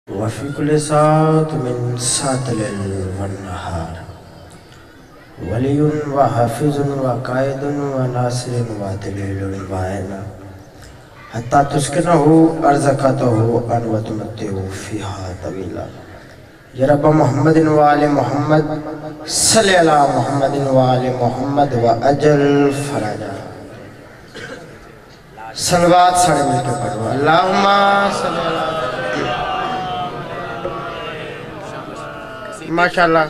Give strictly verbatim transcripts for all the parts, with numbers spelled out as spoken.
वफ़ीकुल सात मिन सातिल वन्नहार वलियुन व हाफिजुन व कायदुन व नासिरुन व दलीलुन व आइना हत्ता तुस्किनहु अर्ज़क़तहु अन व तुमत्तिउ फ़ीहा तवीला। या रब मुहम्मदिन व आले मुहम्मद सल्लि अला मुहम्मदिन व आले मुहम्मद व अजल फराजा। सलवात सारे मिलकर पढ़ो। अल्लाहुम्मा सल्लि अला माशाअल्लाह।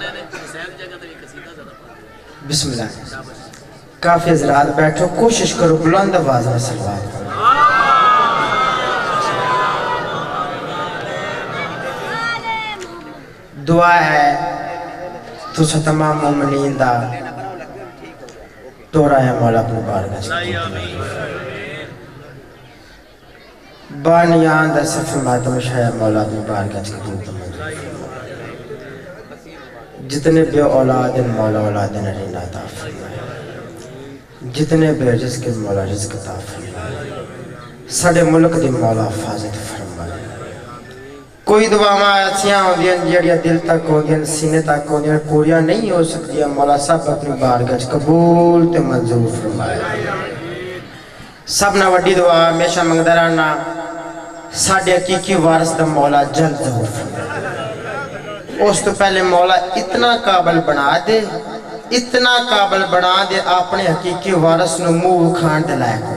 बिस्मिल्लाह। काफी हज़रात बैठो, कोशिश करो बुलंद आवाज़ में सलवात पढ़ो। दुआ है तुसा तमाम मोमिनीन दा तोरा है मौला अपनी बारगाह बानियान दा सफ़े मातम शाया मौला अपनी बारगाह कबूल फरमाए। जितने बे औलाद मौला औलाद नरीना अता फरमाए, जितने बे रिज़्क़ मौला रिज़्क़ अता फरमाए। साडे मुल्क दी मौला हिफाजत फरमाए। कोई दुआवां ऐसियां होंदियां जिहड़ियां दिल तक होंदियां, सीने तक होंदियां, पूरियां नहीं हो सकदियां। मौला सब अपनी बारगाह कबूल ते मंजूर फरमाए। सब ना वड्डी दुआ हमेशा मंगदा रहना, साडे हकीकी वारिस दा मौला जल्द ज़हूर फरमाए। उस तो पहले मौला इतना काबिल बना दे, इतना काबिल बना दे अपने हकीकी वारिस नूं मुंह खाण दे लायक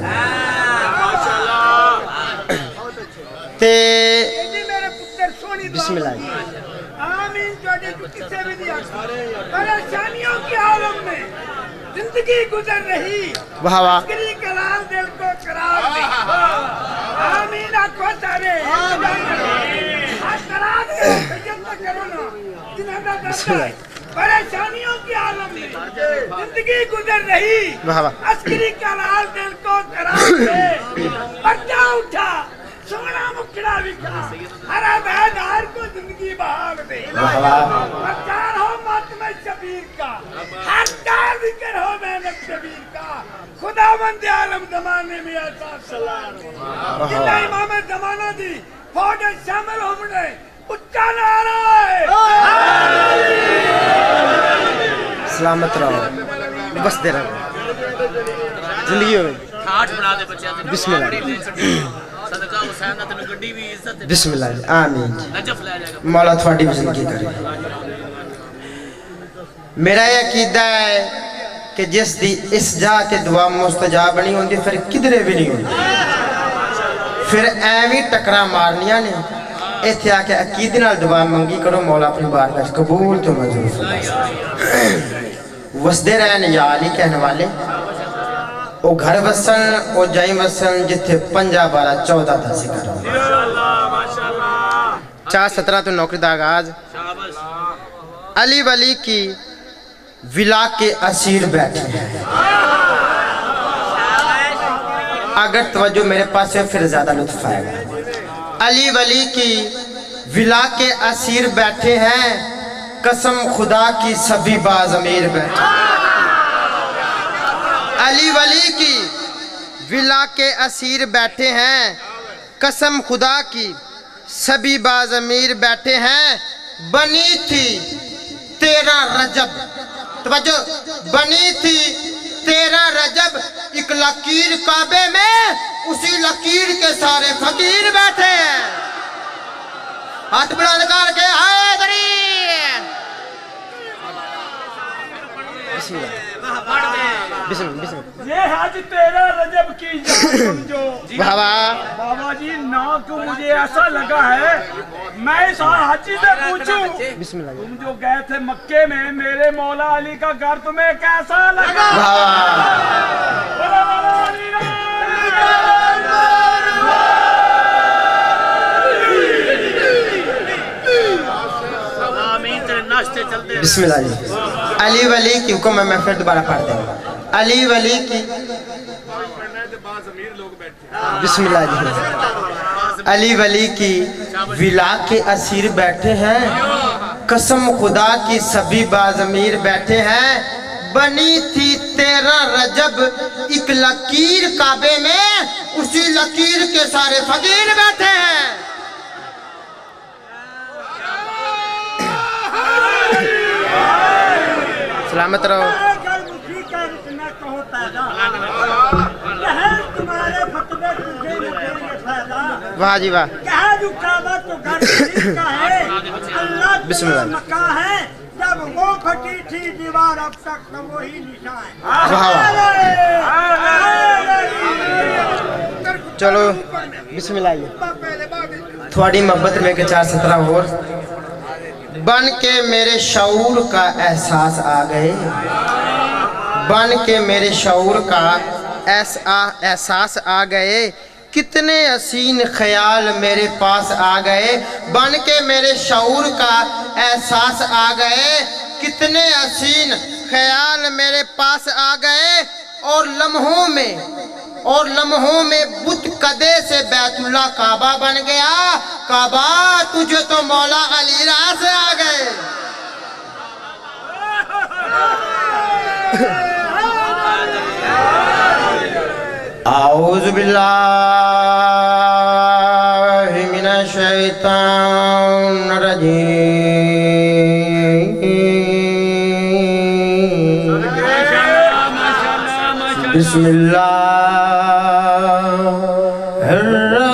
ते बिस्मिल्लाह। आमीन। किसी भी परेशानियों के आलम में जिंदगी गुजर रही, वाह वाह, कलाल दिल को करार दे। आमीन। आखो सारे परेशानियों के आलम में जिंदगी गुजर रही, अस्करी कलाल दिल को करार दे। पर्चा उठा सोना मुखड़ा विखा, हरा बहदार को जिंदगी बहाल दे। प्रचार हो मातम शबीर का, हर दार जिक्र हो मेहनत शबीर का। खुदावंद आलम जमाने में ऐसा सलाम जिन्ना इमाम जमाना दी फौज शामिल होने उच्चा नारा है। सलामत रहो, बसते रहो जिंदगी में। बिस्मिल्लाह बिस्मिल्लाह। आमीन। मौला थोड़ी भी जिंदगी करे। मेरा यह अकीदा है कि जिस दी इस जा ते दुआ मुस्तजाब नहीं होंदी, फिर किधरे भी नहीं होंदी। फिर एवं टकरा मारनिया ने। इत्थे आके अकीदे नाल दुआ मंगी करो, मौला अपनी बारगाह कबूल तो मंजूर फरमाए। वसदे रहन या अली कहने वाले ओ घर वसन ओ जाई वसन जिथे पंजा बारह चौदह का जिक्र हो। चार सत्रह तो नौकरी का आगाज। अली वली की विला के असीर बैठे हैं। अगर तवज्जो मेरे पास है फिर ज्यादा लुत्फ आएगा। अली वली की विला के असीर बैठे हैं, कसम खुदा की सभी बाज़मीर बैठे। अली वली की विला के असीर बैठे हैं, कसम खुदा की सभी बाज़मीर बैठे हैं। बनी थी तेरा रजब, तवज्जो, बनी थी तेरा रजब, एक लकीर काबे में, उसी लकीर के सारे फकीर बैठे हैं। हाथ बुलंद करके हाय दरी। ये हज तेरा रजब की समझो बाबा। बाबा जी ना तो मुझे ऐसा लगा है, मैं इस हाजी से पूछूं, तुम जो गए थे मक्के में, मेरे मौला अली का घर तुम्हें कैसा लगा? बिस्मिल्लाह जी। अली वली की हुक्म है, मैं फिर दोबारा पढ़ दूंगा। अली वली की बिस्मिल्लाह जी। अली वली की विला के असीर बैठे हैं, कसम खुदा की सभी बाज़मीर बैठे हैं। बनी थी तेरा रजब, एक लकीर काबे में, उसी लकीर के सारे फकीर बैठे हैं। सलामत रहो। वाह जी वाह। बिस्मिल्लाह। जब वो फटी थी दीवार अब तक तो वही निशान। चलो बिस्मिल्लाह। थोड़ी मोहब्बत में के चार सत्रह और बन के मेरे शऊर का एहसास आ गए, बन के मेरे शऊर का ऐसा एहसास आ गए, कितने हसीन ख्याल मेरे पास आ गए। बन के मेरे शऊर का एहसास आ गए, कितने हसीन ख्याल मेरे पास आ गए। और लम्हों में और लम्हों में बुत कदे से बैतुल्ला काबा बन गया। काबा तुझे तो मौला अली राह से आ गए। आऊज़ु बिल्लाहि मिनश शैतानिर रजीम। बिस्मिल्लाहिर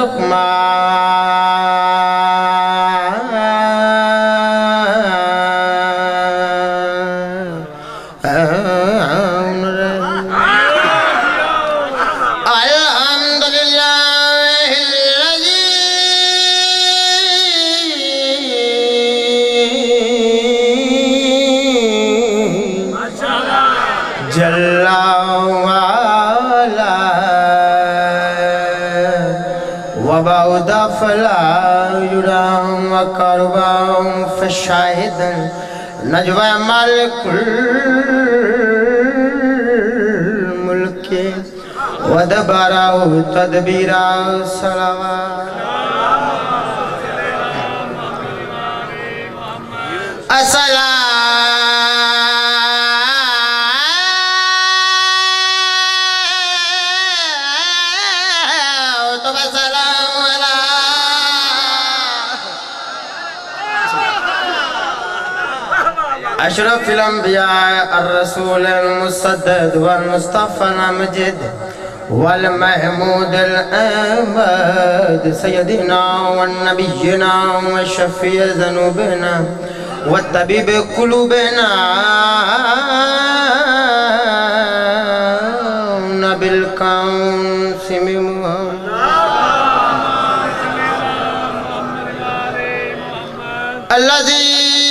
नजवा मालिकुल मुल्के वदबरा तदबीरा सलावा। असला अशरफुल अंबिया अर्रसूल मुसद्दद वल मुस्तफा अमजद वल महमूद अल अहमद सय्यदना व नबियना व शफी ज़ुनूबना व तबीब कुलूबना नबिल कासिम अल्लाज़ी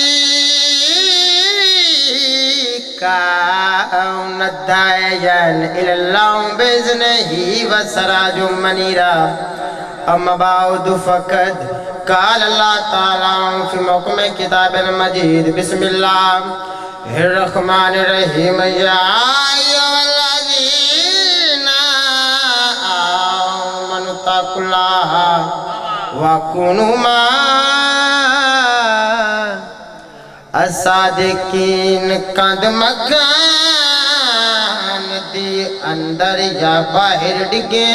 नदायन इल्लाहु बिज़निही व सराजुम मनीरा। अम्मा बाउद फ़क़द क़ाल अल्लाह ताला फ़ी मौक़िम किताबिल मजीद। बिस्मिल्लाहिर रहमानिर रहीम। या अय्युहल्लज़ीना आमनु तक़ुल्लाह व कुनू मा असादिकीन। कंद मकान दी अंदर या बाहर डिगे।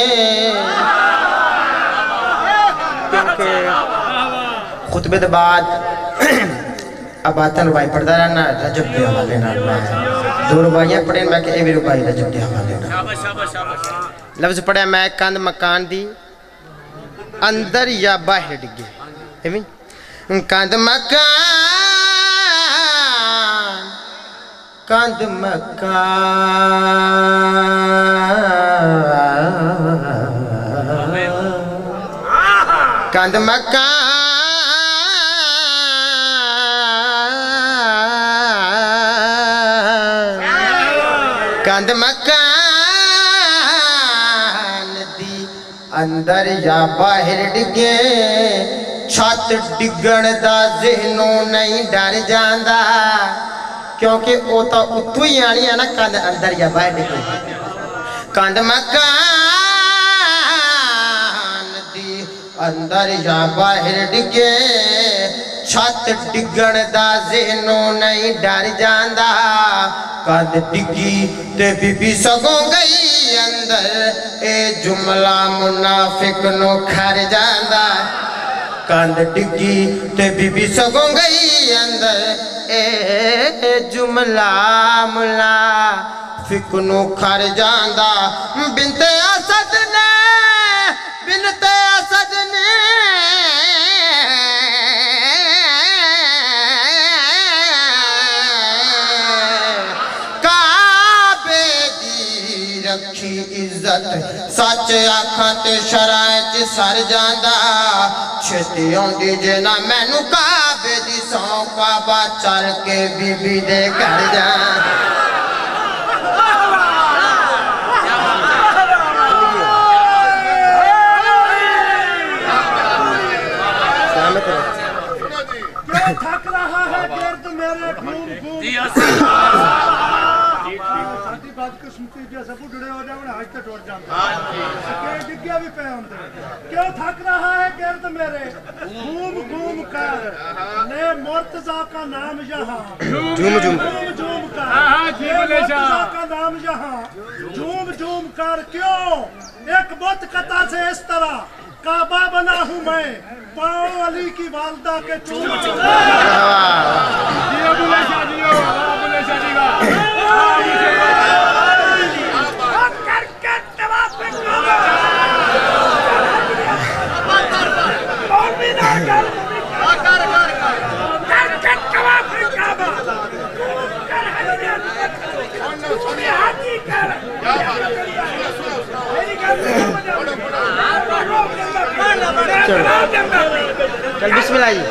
खुतबे के बाद अब आतन रुबाई पढ़ता रहना रजब के हवाले नाल। मैं दो रुबाइयां पढ़े, मैं कि ये भी रुबाई रजब के हवाले नाल। लफ्ज पढ़ा मैं कंद मकान दी अंदर या बाहर डिगे। कंद मकान कंद मकान कंद मकान कंद मकान दी अंदर या बाहर डिगे। छत डिगण दा ज़हनों नहीं डर जांदा, क्योंकि वो तो उत्तों ही आनी है ना। कंध अंदर या बाहर डिगे। कंध मकान दी अंदर या बाहर डिगे। छत डिगण दा ज़हनों नहीं डर जांदा। कंध डिगी ते बीबी सगों गई अंदर। ए जुमला मुनाफिक नो खर जांदा। कंध डिगी ते बीबी सगों गई अंदर ए जुमला मुला फिकनू खर जांदा बिनते असद ने बिनते असद ने काबे दी रखी इज्जत सच आखां ते शराय च सर जांदा छेती आउंदी जे ना मैनू काबे दी सौं काबा चल के बीबी दे घर जा थक रहा है गिर्द मेरे घूम घूम साडी बदकिस्मती जैसे बुढ़ड़े हो जावन आज तक टूट जांदा के डिग्गिया भी पे होंदे क्यों थक रहा है गिर्द मेरे घूम घूम कर ने मुर्तजा का नाम यहाँ झूम झूम झूम कर हां जी बोले शाह का नाम यहाँ झूम झूम कर क्यों एक बुत कथा से इस तरह काबा बना हूँ मैं पाँव अली की वालदा के चूम चूम चल बिस्मिल्लाह जी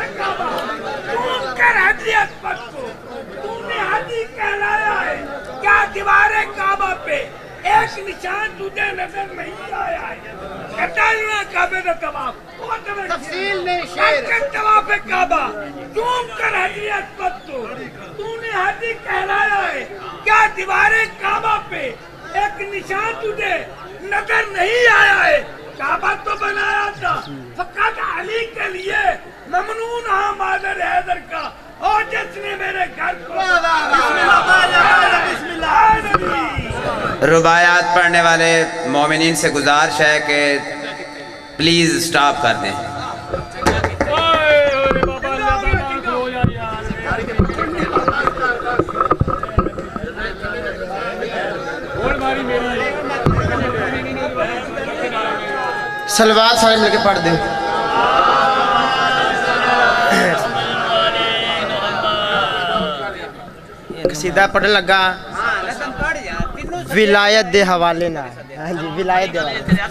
कर हदीयत पर को तूने हाथी कहलाया है क्या दीवारे काबा पे एक निशान तुझे नजर नहीं आया है कटालना काबे का तवाफ तफसील नहीं शेर तवाफ काबा तुम कर हदीयत पर को तूने हाथी कहलाया है क्या दीवारे काबा पे एक निशान तुझे नजर नहीं आया है काबा तो बनाया था फकत अली के लिए ममनून हाँ मादर हैदर का और जिसने मेरे घर को रुबायात पढ़ने वाले मोमिनीन से गुजारिश है कि प्लीज स्टॉप कर दें सलवार सारे मिलके पढ़ दे कसीदा पढ़ने लगा विलायत दे हवाले ना हाँ जी विलायत दे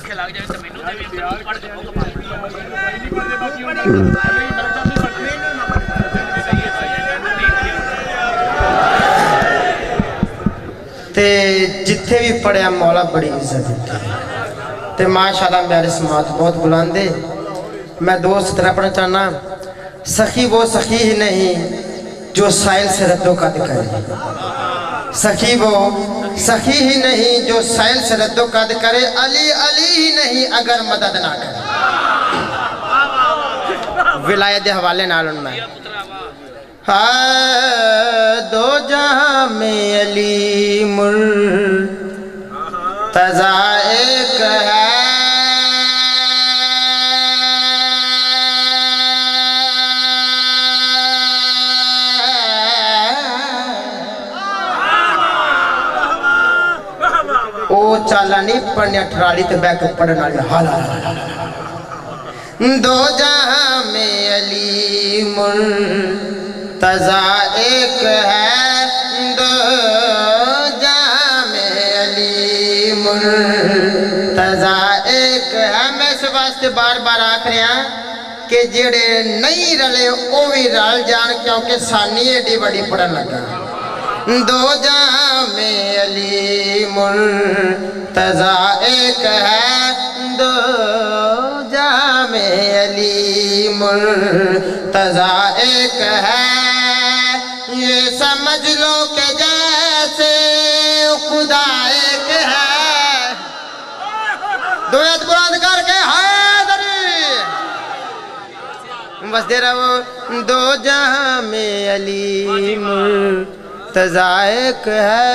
ते जिथे भी पढ़िया मौला बड़ी इज्जत दिती ते माशाअल्लाह मेरे समात बहुत बुलंदे मैं दोस्त तरह पढ़ना चाहना सखी वो सखी ही नहीं जो साइल से रद्दो कद करे सखी वो सखी ही नहीं जो साइल से रद्दो कद करे अली अली ही नहीं अगर मदद ना करे विलायत के हवाले नाल मैं हाँ दो जहां में अली मुर्तज़ा एक है ओ चाला नहीं पढ़ने ठराली ते बैक पढ़ने वाले हाला दो जहां में अली मुर्तज़ा एक है दो जहां में अली मुर्तज़ा एक है मैं इस वास्ते बार बार आख रहा कि जेड़े नहीं रले वो भी रल जान क्योंकि सानी एडी बड़ी पढ़न लगा दो जहां में अली मुर्तज़ा एक है दो जहां में अली मुर्तज़ा एक है ये समझ लो कि जैसे खुदा एक है दो हाथ बुलंद करके हैदरी बस दे रहा वो दो जहां में अली मुर्तज़ा एक है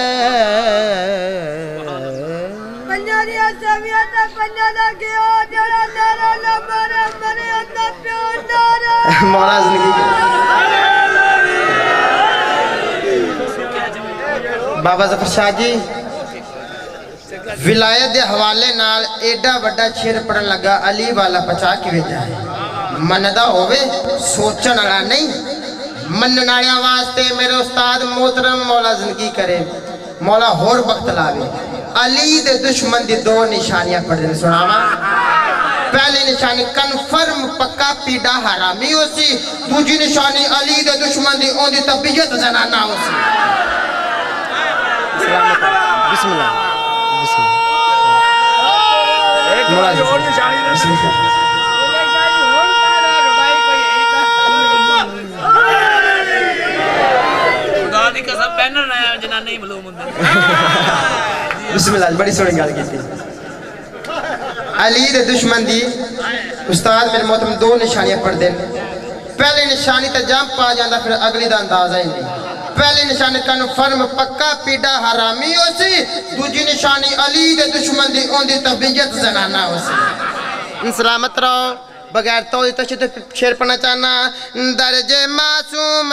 पंजाबी सविया पंजाबी के ओ जरा तेरा नंबर मेरे अंदर मौला जिंदगी बाबा ज़फ़र शाह जी विलायत के हवाले नाल एडा वड्डा शेर पढ़न लगा अली वाला पचा के भेजा है मनदा होवे सोचण वाला नहीं मनण वालियां वास्ते मेरे उस्ताद मोहतरम मौला जिंदगी करे मौला होर वक्त लावे अली दे दुश्मन दी दो निशानियां पढ़ने सुनावा पहली निशानी कन्फर्म पक्का पीड़ा हरामी होसी दूजी निशानी अली दे दुश्मन दी ओंदी तबीयत जनाना होसी बिस्मिल्लाह बिस्मिल्लाह एक और निशानी खुदा दी कसम बैनर नया जनाने ही मालूम हुंदे बिस्मिल्लाह बड़ी सोहनी गल कीती अली दे दुश्मन दी उस्ताद मेरे मोहतरम दो निशानियां पढ़ देन पहली निशानी ते जंप पा जांदा फिर अगली दा अंदाजा ही नहीं पहली निशानी कन्फर्म पक्का पीड़ा हरामी होसी दूजी निशानी अली दे दुश्मन दी ओंदी तबीयत जनाना होसी सलामत रहो बगैर तो तशद शेर पढ़ना चाहना दर्जे मासूम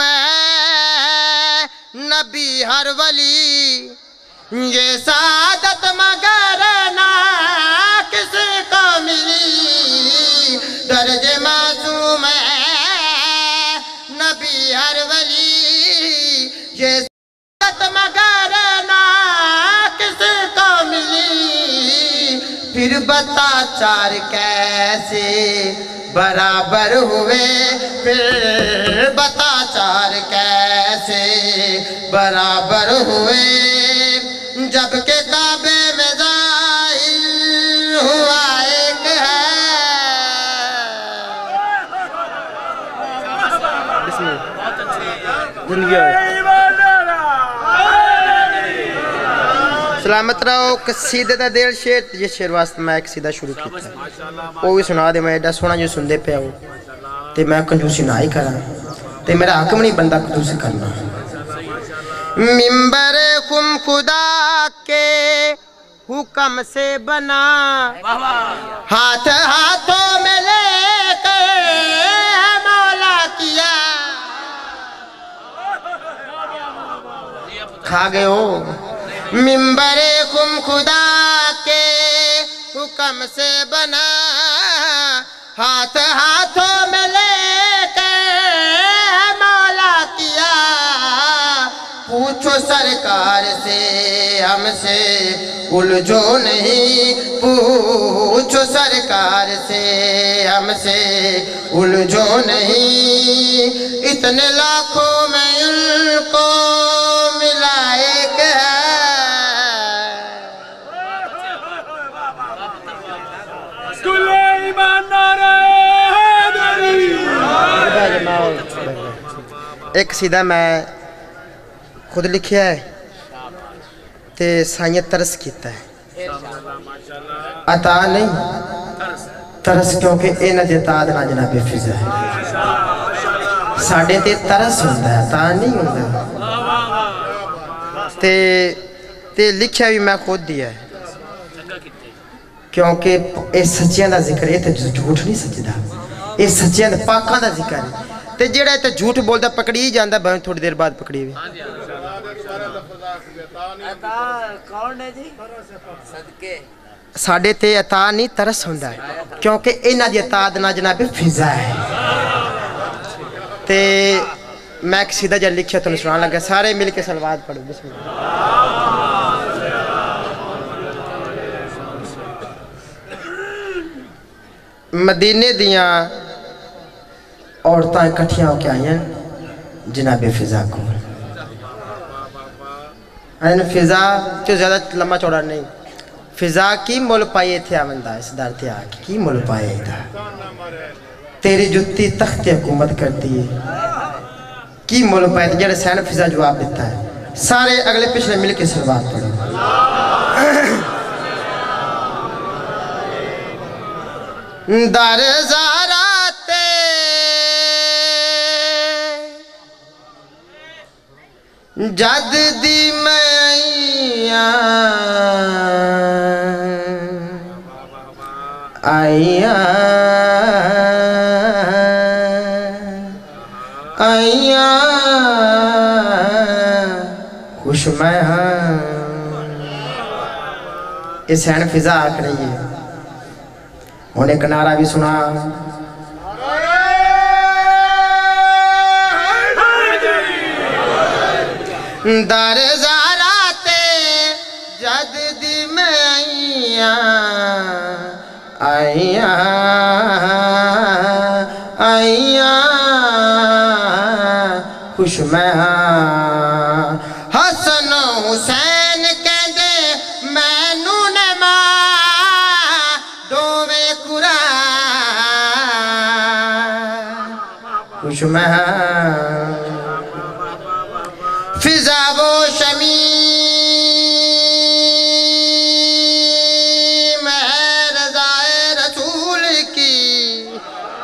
नबी हर वली ये सादत मगर ना किसी को मिली दर्जे मासूम नबी हर वली ये सादत मगर ना किसी को मिली फिर बता चार कैसे बराबर हुए फिर बता चार कैसे बराबर हुए जबकि काबे में जाहिर हुआ एक है सलामत रहो कसीदे दा दिल शेर ये शेर वास्ते मैं एक सीधा शुरू किया वो भी सुना दे मैं एडा सोहना जो सुनते पे हो ते मैं कंजूसी ना ही करा ते मेरा हक नहीं बनता कंजूसी करना मिंबर खुम खुदा के हुक्म से बना हाथ हाथों में लेकर मौला किया खा गए हो मिंबर खुम खुदा के हुक्म से बना हाथ हाथों में लेकर मौला किया पूछो सरकार से हमसे उलझो नहीं पूछो सरकार से हमसे उलझो नहीं इतने लाखों में उनको मिला एक है एक सीधा मैं खुद लिखिया है ते साइया तरस किया है अता नहीं तरस क्योंकि इन्हां दी ताद ना जनाबे फिजा है साडे ते तरस होंदा है अता नहीं होंदा ते ते लिखिया भी मैं खुद दिया है क्योंकि ये सच्चियां दा जिक्र है ते झूठ नहीं सजदा ये सच्चियां दा पाकां दा जिक्र है ते जेड़ा ते झूठ बोलदा पकड़ी जांदा भावें थोड़ी देर बाद पकड़ी वे साडे ते अता नहीं तरस होंदा है क्योंकि इन्हां दी अताद ना जनाबे फिजा है ते मैं एक सीधा जा लिखिया तुहानूं सुनान लगा सारे मिल के सलवात पढ़ो बिस्मिल्लाह मदीने दियां औरतां इकट्ठियां होकर आई जनाबे फिजा को फिजा तो ज़्यादा लंबा चौड़ा नहीं फिजा की मुल पाए थे आमंदा इस दर ते आके की मुल पाए था तेरी जुत्ती तख्त हुकूमत करती है की मुल पाए थे जेड़े सैन फिजा जवाब देता है सारे अगले पिछले मिल के सलवात पढ़ो दर ज़ाराते जद दी मैया आइया आइया खुश मैं हाँ। इस हैन फिजा आख रही है। उन्हें किनारा भी सुना। दर ज़ारा ते जद दी में आइया आइया आइया खुश मैं हाँ। हसन हुसैन कहंदे मैनू ने मां दोवे कुरा खुश मैं हाँ। फिजा वो शमी महरज़ाए रसूल की।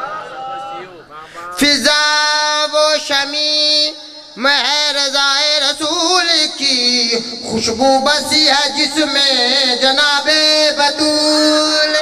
फिजा वो शमी महरज़ाए रसूल की खुशबू बसी है जिसमें जनाबे बतूल।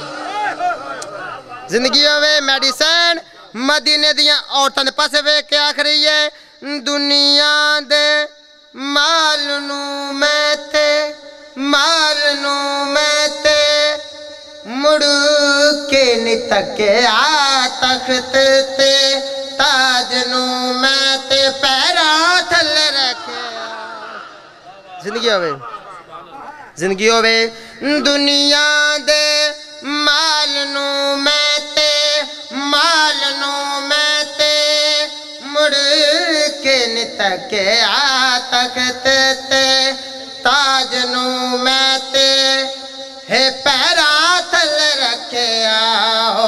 जिंदगी वे मेडिसन मदीने दियां औरतां दे पासे वेख के आख रही है दुनिया दे माल नू मैं ते माल नू मैं ते मुड़ के नी तके आ तख्त ते ताज नू मैं ते पैरा थल्ले रखे। जिंदगी होवे जिंदगी होवे दुनिया दे माल नू मैं ते माल नू मैं ते मुड़ के नी तके आ तख्त ते ताज नू मैं ते हे पैरा थल्ले रखे आओ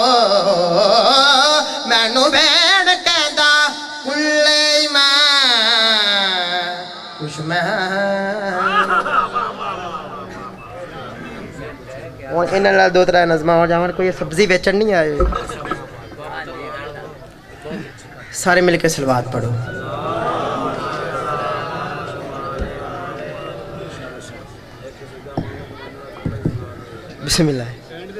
मैनू भेड़ कहंदा खुले मैं खुश मैं। और इन्हां नाल दो त्रै नज़मां हो जावन। कोई सब्जी बेचन नहीं आए। सारे मिलके सलवात पढ़ो। बिस्मिल्लाह।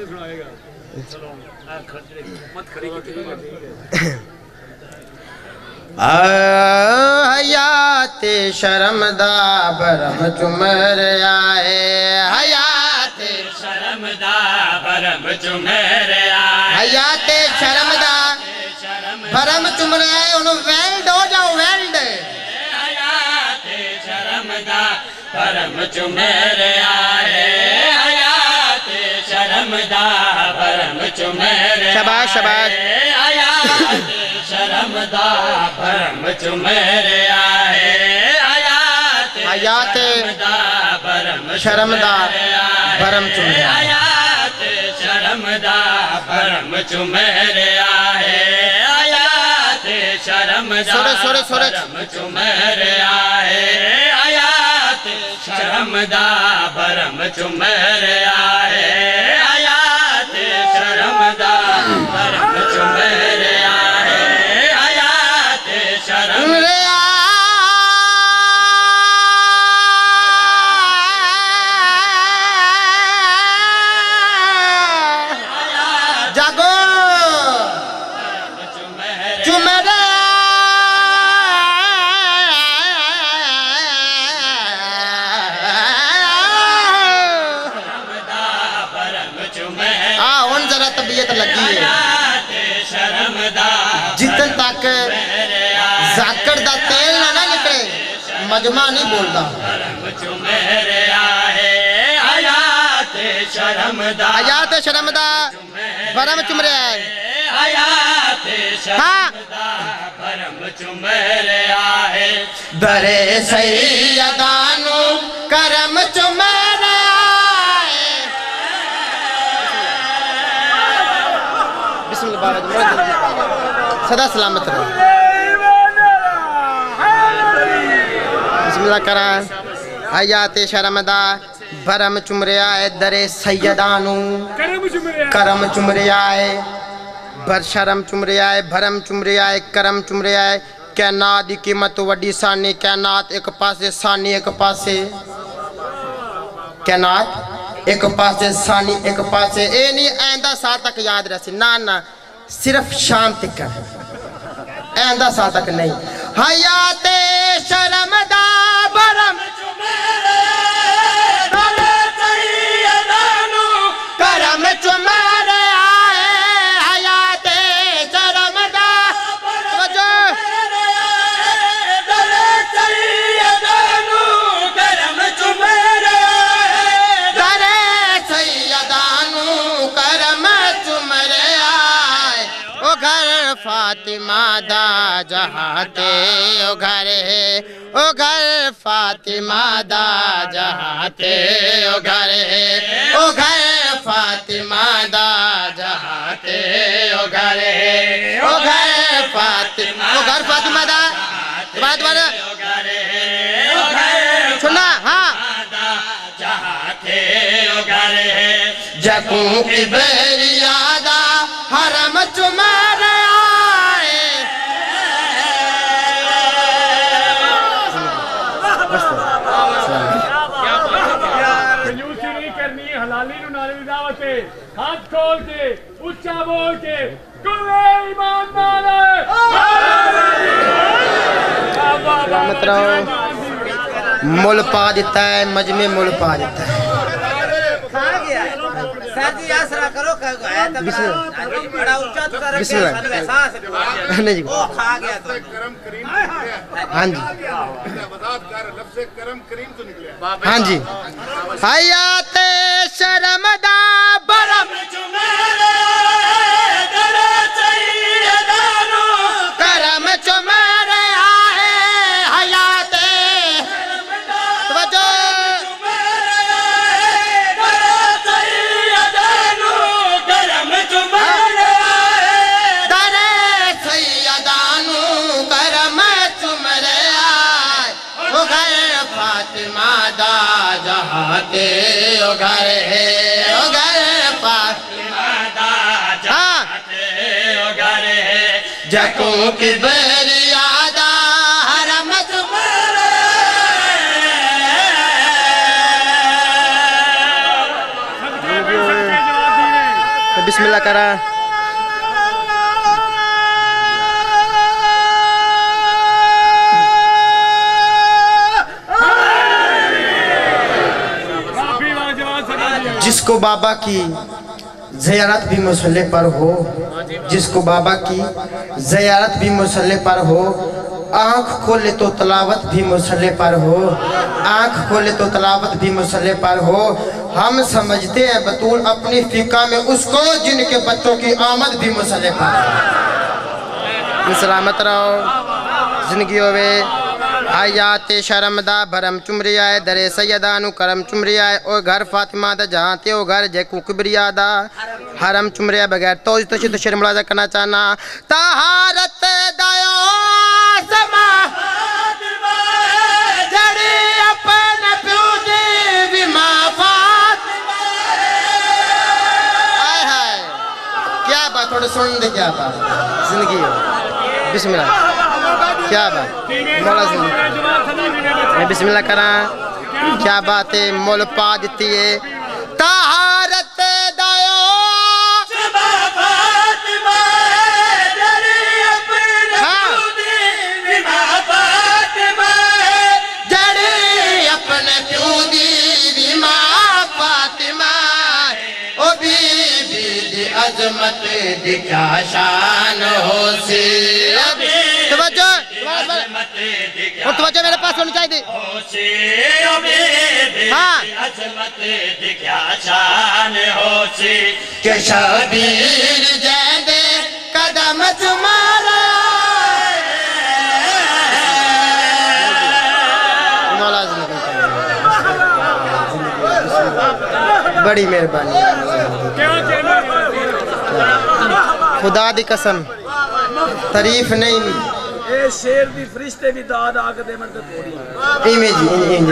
हयाते शर्मदा बरम चुमर आए हयाते शर्मदा बरम चुमर आए हयाते शर्मदा बरम चुमर आए। उन वेल्ड हो जाओ वेल्ड। हयाते शर्मदा बरम चुमर आए हयाते शर्मदा बरम चुमर। शाबाश शाबाश। हयाते शर्मदा बरम चुमर आए हयाते हयाते बरम शर्मदा बरम चुमर हयाते शर्मदा बरम चुमर आए हयाते शर्मदा सोरे सोरे सोरे बरम चुमर आए हयाते शर्मदा बरम चुमर आए हयाते शर्मदा बरम चुमर आए हयाते शर्म जागो चुमर जरा तबीयत लगी है जितन तक जाकड़ दा तेल ना ना निकले मजमा नहीं बोलता। हयात शर्मदा बरम चुमर आए हाँ दरे सैयदा नू करम चुमर आए। बिस्मिल्लाह बाबा सदा सलामत रहो। बिस्मिल्लाह करा हयात शर्मदा बरम चुमर आए दरे सैयदा नू करम चुमर आए बर शर्म चुमर आए भरम चुमर आए करम चुमर आए। कैनात दी कीमत वड्डी सानी कैनात एक पासे सानी एक पासे कैनात एक पासे सानी एक पासे ए नहीं आंदा साल तक याद रहे ना ना सिर्फ शाम तक आंदा सा तक नहीं हयाते शर्म दा भरम करम चुमर आए हयाते शर्म दा करम चुमर दरे सैयदानू करम चुमर आए ओ घर फातिमा दा जहाते ओ घर ओ घर फातिमा दा जहाते ओ घर ओ घर फातिमा दा जहाते ओ घर ओ घर फातिमा ओ घर फातिमा दा बात बात सुना हाँ जहाते ओ घर जकू की बेरियादा हरम चुमर आए कंजूसी नहीं करनी हलाली नु नाले दी दावत है हाथ खोल के ऊंचा बोल के कुल्ले ईमान नारे सलामत रहो मुल पा देता है मजमे मुल पा देता है सर जी आसरा करो है तो बड़ा ऊंचा तो कर रखे एहसास नहीं जी ओ खा गया तो करम करीम हाँ जी वजात कर लफ्ज़ करम करीम तो निकले हाँ जी हयाते शर्म दा भरम करम चुमर आए हयाते करम चुमर दरे सैयदानू करम चुमर आए ओ घर फातिमा दा जहाते ओ घर ओ घर फातिमा दा जहाते ओ घर जकू की बेरियादा हरम चुमर बिस्मिल्लाह करा जिसको बाबा की ज़ियारत भी मुसल्ले पर हो जिसको बाबा की ज़ियारत भी मुसल्ले पर हो आँख खोले तो तलावत भी मुसल्ले पर हो आँख खोले तो तलावत भी मुसल्ले पर हो हम समझते हैं बतूल अपनी फ़िका में उसको जिनके बच्चों की आमद भी मुसल्ले पर हो सलामत रहो जिंदगी होवे हयाते शर्मदा भरम चुमरिया है दरे सैयदानू करम चुमरिया है ओ घर फातिमा दा जहाँ ते ओ घर जैकू किबरिया दा हरम चुमरिया बगैर तो इस तशद शेर मुलाजा करना चाहना तहारत दायो समा जड़ी अपने प्यूदी विमा फातिमा आय हाय क्या बात थोड़ा सुन दे क्या बात जिंदगी बिस्मिल्लाह क्या बात मौला मैं बिस्मिल्लाह करा क्या बात है मोल पा देती है तहारत दायो जड़ी अपने प्यूदी विमा फातिमा ओ बीबी दी अजमत दी क्या शान हो सी तवज्जो और तवज्जो मेरे पास होनी चाहिए हाँ क्या शान हो सी के शबीर जैदे कदम तुम्हारा बड़ी मेहरबानी खुदा दी कसम तारीफ नहीं ए शेर दी फरिश्ते भी दाद आग दे मन तो थोड़ी इमेज इमेज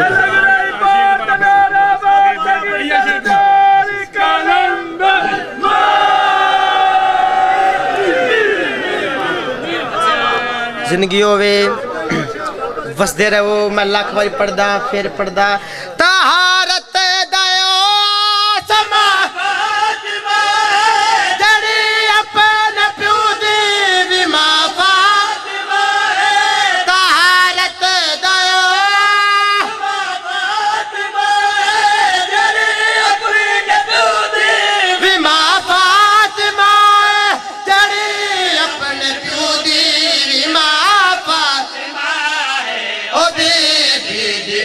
जिंदगी होवे वसदे रहो मैं लाख बारी पढ़दा फिर पढ़दा तहारत दायो समा जड़ी अपने प्यू दी विमा फातिमा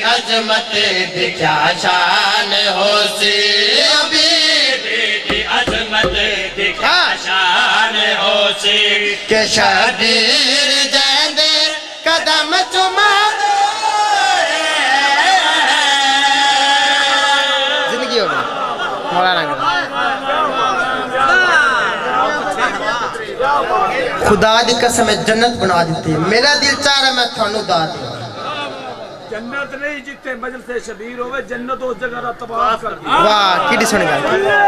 अजमत दी क्या शान होसी बीबी दी अजमत दी क्या शान होसी के शबीर जैंदे कदम चुमा जिंदगी हो गई मौलाना खुदा दी कसम जन्नत बना दी मेरा दिल चाह रहा मैं थानू दात जन्नत नहीं जिथे मजलिसे शबीर होवे जन्नत उस जगह दा तबाह कर दी वाह किडी सुन गल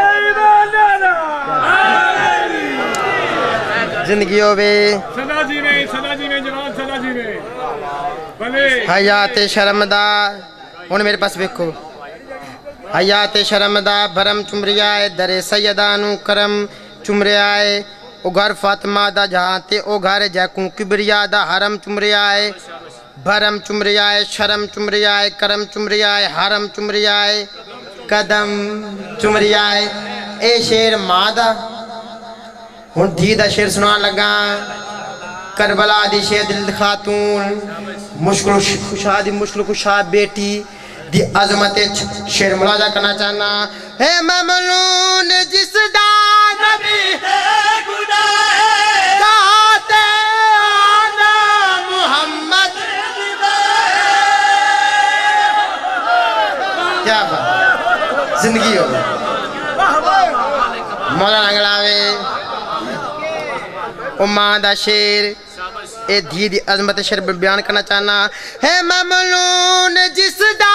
जिंदगी होवे सदा जी ने सदा जी ने जनाब सदा जी ने भले हयात शर्मदा हुन मेरे पास देखो हयात शर्मदा भरम चुमरिया है दरे सैयदा नु करम चुमरिया है ओ घर फातिमा दा जहां ते ओ घर जैकू किबरिया दा हरम चुमरिया है भरम चुमरिया है शर्म चुमरिया है करम चुमरिया है हरम चुमरिया है कदम चुमरिया है ए शेर मां दा हुन धी दा शेर सुनान लगा करबला दी शेर दिल खातून मुश्किल खुशा दी मुश्किल खुशा बेटी दी अजमत शेर मुलाजा करना चाहना है ममलून जिस दा नबी खुदा कहते आना मोहम्मद क्या बात जिंदगी हो मौलाना अंगलावे उम्मा दा शेर ए धी दी अजमत शेर बयान करना चाहना है ममलून जिस दा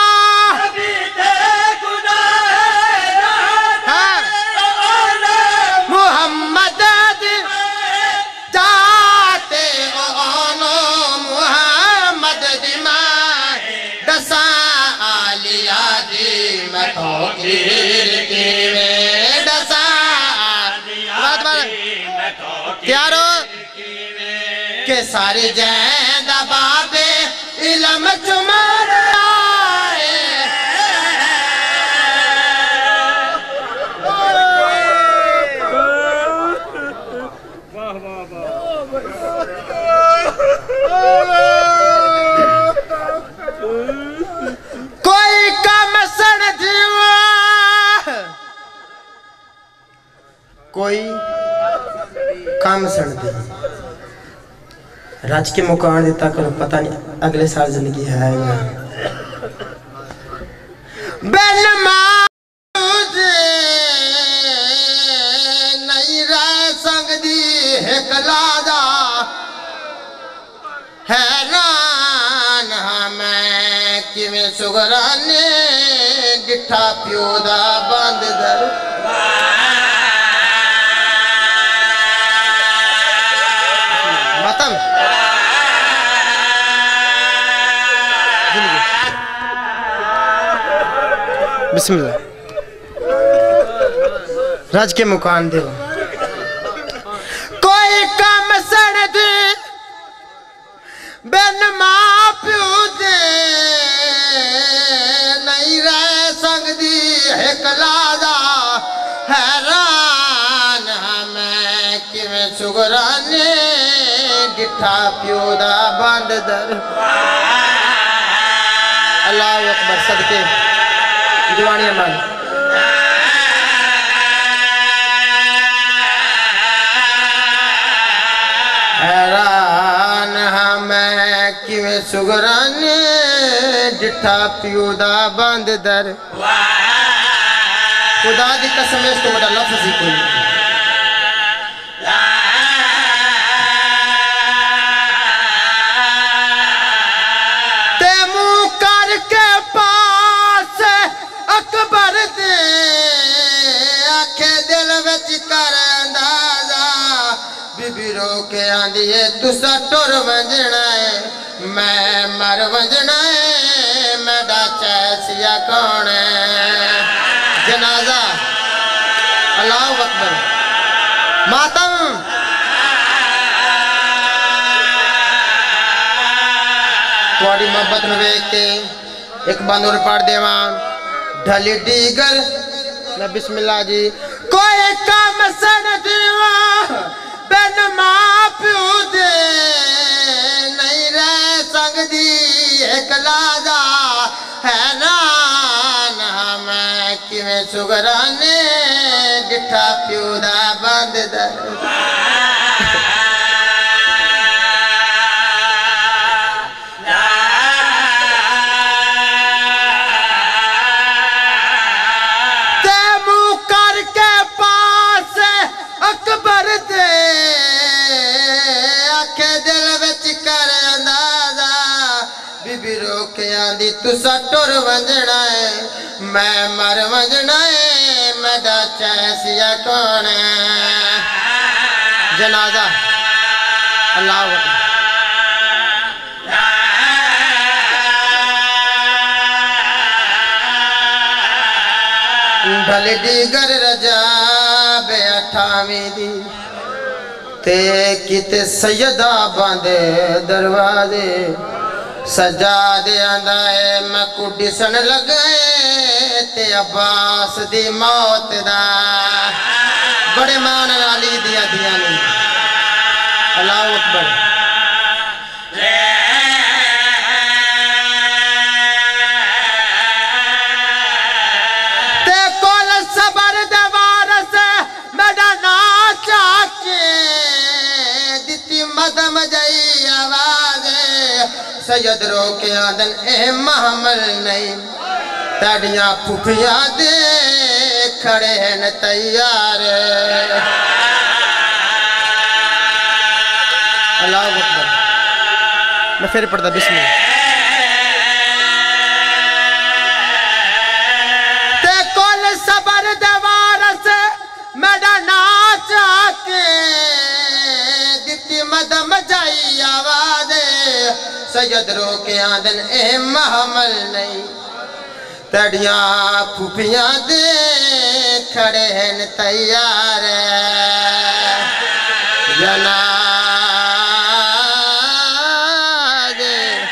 मोहम्मद जाते ओनो मोहम्मद दिमाग दसा आलिया दी मैं तो गिर के में दसा बात बात त्यारो के सारे जैदा बाबे इलम चुमर आए कोई कम सण जीवा कोई काम सण दी राज के मुकान देता करो पता नहीं अगले साल जिंदगी है या बेन नहीं रह सकती है कलादा हैरान मैं किवें सुगराने डिठा प्यो दा बंद दर मतम बिस्मिल्लाह राज के मुकान दे कोई कम सड़ दे बिन मां प्यो दे नहीं रह सकती है कलादा हैरान मैं किवें सुगराने डिठा प्यो दा बंद दर अल्लाह अकबर सदके दीवानी अमन हैरान मैं किवें सुगराने डिठा प्यो दा बंद दर खुदा दी कसम इस तो बड़ा लफ्ज़ ही कोई नहीं के आंदी है तुसा टुर वंजना है मैं मर वंजना है मेरा चैसिया कौन है जनाजा अल्लाह अकबर मातम थोड़ी मोहब्बत में वेख के एक बंदूर पढ़ देवा ढली डीगर न बिस्मिल्लाह जी कोई काम सण दीवा बिन मां प्यो दे नहीं रह सकती एक लादा हैरान मैं किवें सुगरा ने डिठा प्यो दा बंद दर अकबर दे आखे दिल विच कर अंदाजा बीबी रोक आंदी तुसा टुर वंजना है मैं मर वंजना है मेरा चैसिया कौन है जनाजा अल्लाह अकबर ढल डीगर रजा अठावी दी ते किते सैयदा बांधे दरवाजे सजा दे आंदा है मैं कुड़ी सन लगे ते अब्बास दी मौत दा बड़े मान नाली दिया दिया ने अल्लाह अकबर सैयद रोके आदन ए महमल नहीं ताड़ियां फुफिया दे खड़े हैं तैयार अल्लाह अकबर मैं फिर पढ़ता बिस्मिल्लाह ते कोल सबर दवारस मेरा नाच आके दिती मदम जाई आवाज़ सैयद रोके आदन ए महमल नहीं तड़ियां फुफिया दे खड़े हैं तैयार जनाज़े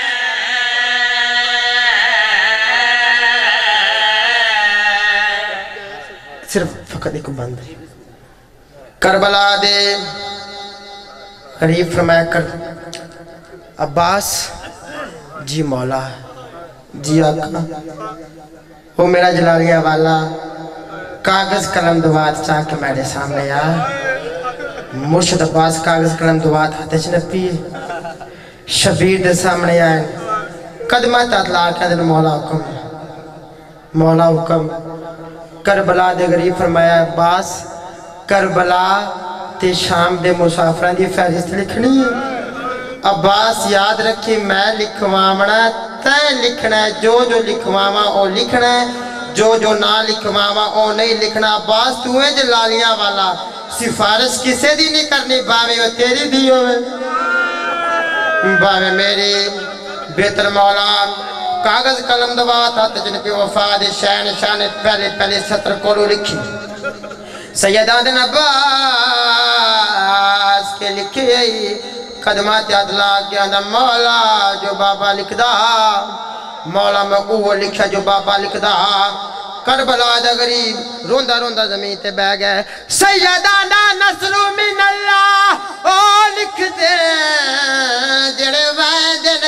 सिर्फ फकत एक बंद करबला दे गरीब फरमाया कर अब्बास जी मौला जी आका वो मेरा जलालिया वाला कागज कलम दुआत चाह के मेरे सामने आ मुर्शद अब्बास कागज कलम दुआत हाथे च नपी शबीर दे सामने आए कदमा तला के दिन मौला हुक्म मौला हुक्म करबला दे गरीब फरमाया अब्बास करबला ते शाम दे मुसाफिरां दी फहरिस्त लिखनी है अब्बास याद रखी मैं लिखवावना तय लिखना है जो जो लिखवावा ओ लिखना है जो जो ना लिखवावा ओ नहीं लिखना अब्बास तू है जलालियां वाला सिफारिश किसे दी नहीं करनी भावे वो तेरी दी होवे भावे मेरी बेहतर मौला कागज कलम दबात हाथ जन पे वफा दे शैन शान पहले पहले सत्र कोलो लिखी सैयदा दिन अब्बास के लिखे कदमा त्यादला के आंदा मौला जो बाबा लिखदा मौला मैं वो लिखा जो बाबा लिखदा करबला दा गरीब रोंदा रोंदा जमीन ते बह गए सैयदा ना नसरु मिन अल्लाह ओ लिख दे जेड़े वैदे